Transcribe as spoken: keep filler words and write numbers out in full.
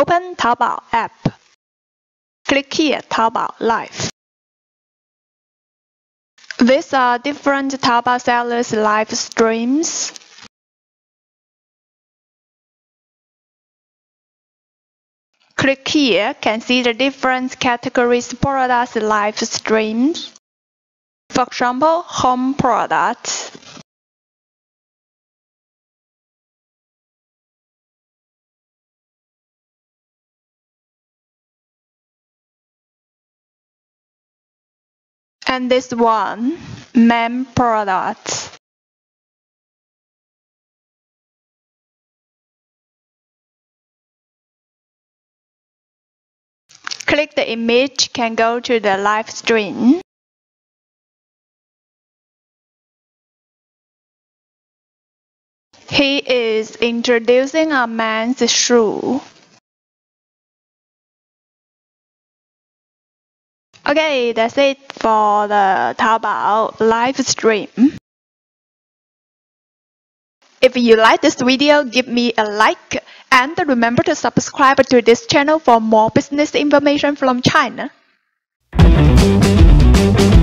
Open Taobao app. Click here, Taobao Live. These are different Taobao sellers' live streams. Click here, can see the different categories products live streams. For example, home products. And this one, men products. Click the image, can go to the live stream. He is introducing a man's shoe. Okay, that's it for the Taobao live stream. If you like this video, give me a like and remember to subscribe to this channel for more business information from China.